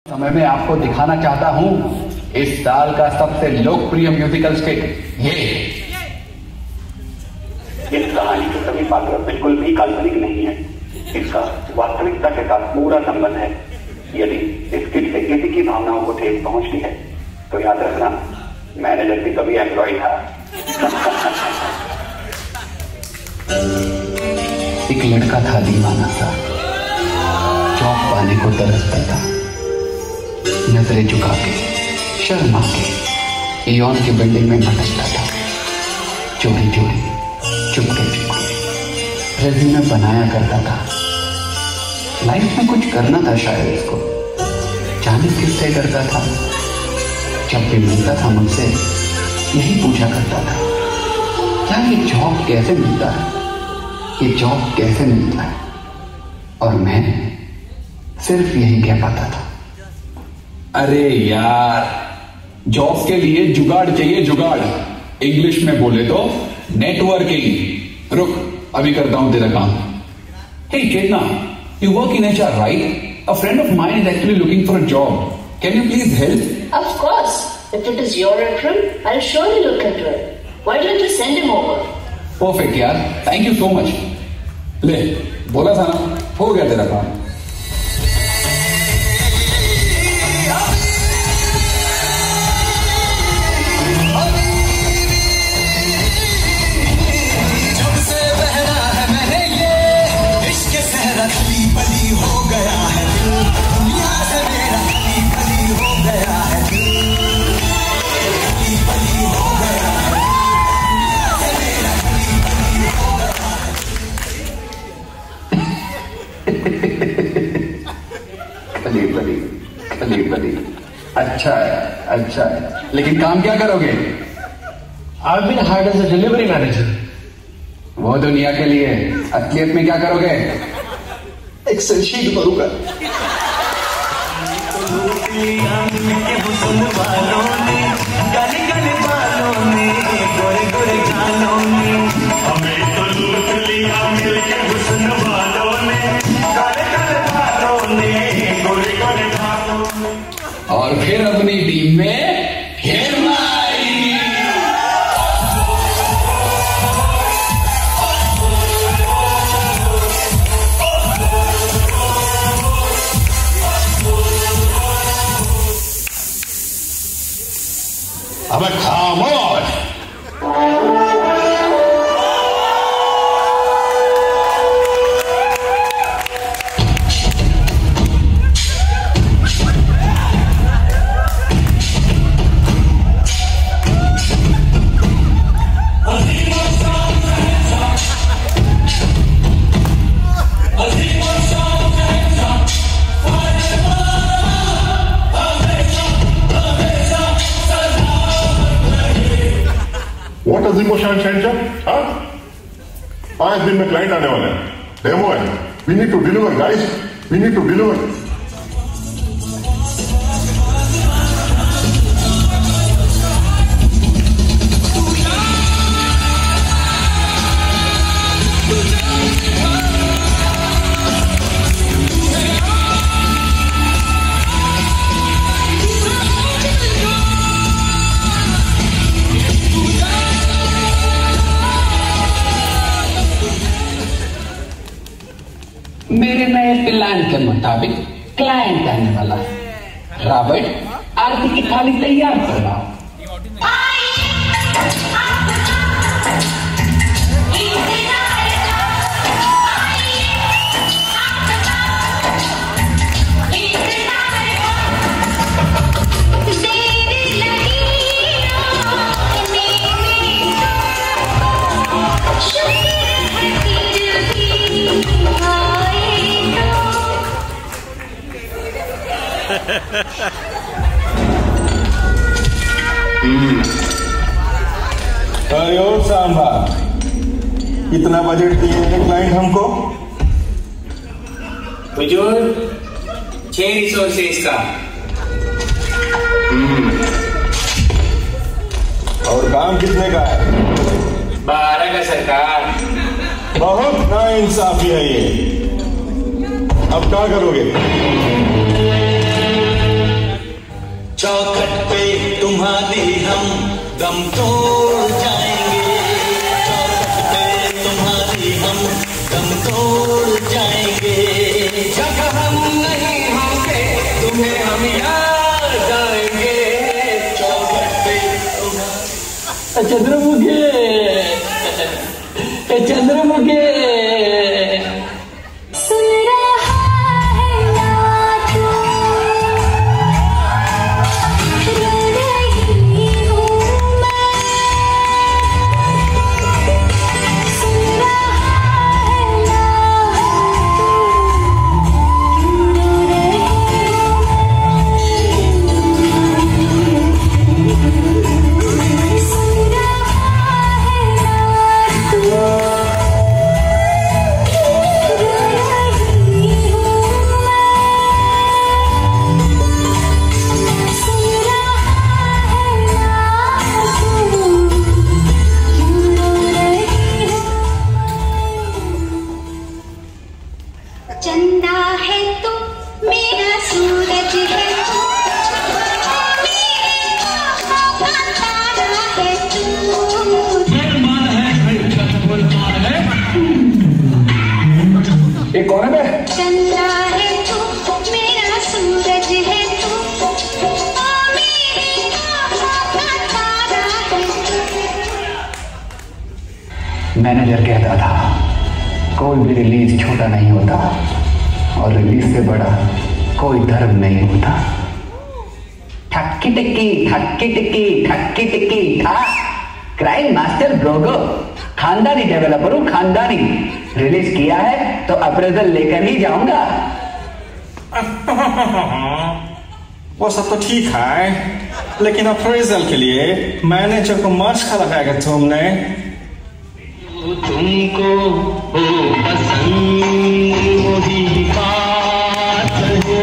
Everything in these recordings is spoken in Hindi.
समय में आपको दिखाना चाहता हूं इस साल का सबसे लोकप्रिय म्यूजिकल स्किट ये। इस कहानी के सभी पात्र बिल्कुल भी काल्पनिक नहीं है। इसका वास्तविकता के साथ पूरा संबंध है। यदि इस स्किट से किसी की भावनाओं को ठेस पहुंचती है तो याद रखना, मैनेजर भी कभी एम्प्लॉय था। एक लड़का था दीवाना सा, जॉब पाने को तरसता था। नजरें झुका के, शर्मा के इयॉन की बिल्डिंग में भटकता था। चोरी चोरी, चुपके चुपके रेज़्यूमे बनाया करता था। लाइफ में कुछ करना था शायद इसको, जाने किससे डरता था। जब भी मिलता था मुझसे यही पूछा करता था, क्या ये जॉब कैसे मिलता है, ये जॉब कैसे मिलता है। और मैं सिर्फ यही कह पाता था, अरे यार, जॉब के लिए जुगाड़ चाहिए, जुगाड़। इंग्लिश में बोले तो नेटवर्किंग। रुक, अभी करता हूं तेरा काम। हे केतना, you work in HR, right? A friend of mine is actually looking for a job. Can you please help? Of course. If it is your referral, I'll surely look into it. Why don't you send him over? Perfect यार, thank you so much. ले, बोला था ना, हो गया तेरा काम। अच्छा है, लेकिन काम क्या करोगे? I've been hired as a delivery manager. वो दुनिया के लिए, असलियत में क्या करोगे? एक्सेल शीट भरूंगा। और फिर अपनी टीम में घेरना आएगी। अब खामोश। What is emotion center? हाँ? 5 दिन में क्लाइंट आने वाला है, डेमो है। We need to deliver, guys. We need to deliver. मेरे नए प्लान के मुताबिक क्लाइंट आने वाला है। रॉबर्ट, आरती की थाली तैयार करवाओ। अरे और सांभा, कितना बजट दिए हैं क्लाइंट हमको? हुजूर, 6 रिसोर्सेज का। और काम कितने का है? 12 का सरकार। बहुत नाइंसाफी है ये। अब क्या करोगे? चौखट पे तुम्हारी हम दम तोड़ जाएंगे, चौखट पे तुम्हारी हम दम तोड़ जाएंगे। जब हम नहीं होंगे तुम्हें हम याद आएंगे, चौखट पे तुम्हारी। चंद्रमुखी, चंद्रमुखी चंदा है तू मेरा सूरज है तू, मेरे आँखों का तारा है तू। ये कौन है? चंदा है तू मेरा सूरज है तू, मेरे आँखों का तारा है तू। मैनेजर कहता था कोई भी रिलीज छोटा नहीं होता और रिलीज से बड़ा कोई धर्म नहीं होता। ठक्की टिक्की ठक्की टिक्की ठक्की टिक्की था क्राइम मास्टर गोगो, खानदानी डेवलपर हूं, खानदानी। रिलीज किया है तो अप्रेजल लेकर ही जाऊंगा। वो सब तो ठीक है, लेकिन अप्रेजल के लिए मैनेजर को मस्का लगाएगा तुमने। तुमको हो पसंद वही बात है,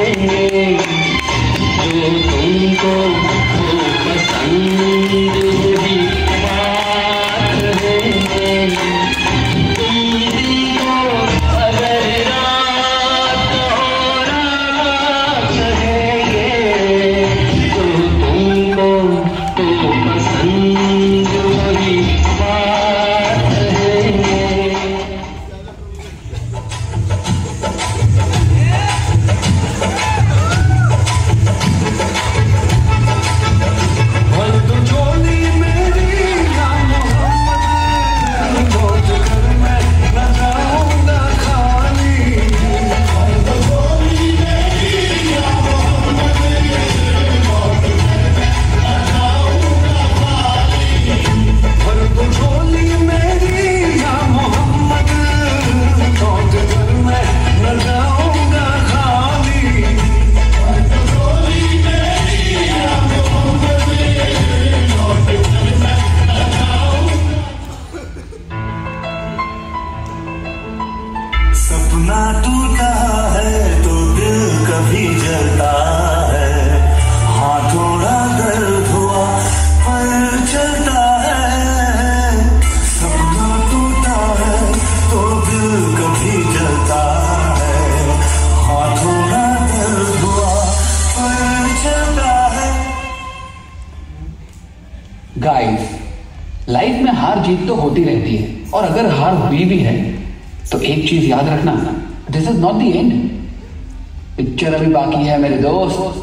जो तुमको हो पसंद वही बात है। तुम को अगर रात हो रात कहेंगे, तो तुमको हो पसंद वही बात है। सपना टूटा है तो दिल कभी जलता है, हाँ थोड़ा दर्द हुआ पर चलता है। सपना टूटा है तो दिल कभी जलता है, हाँ थोड़ा दर्द हुआ पर चलता है। गाइस, लाइफ में हार जीत तो होती रहती है, और अगर हार हुई भी है तो एक चीज याद रखना, this is not the end. Picture अभी बाकी है मेरे दोस्त।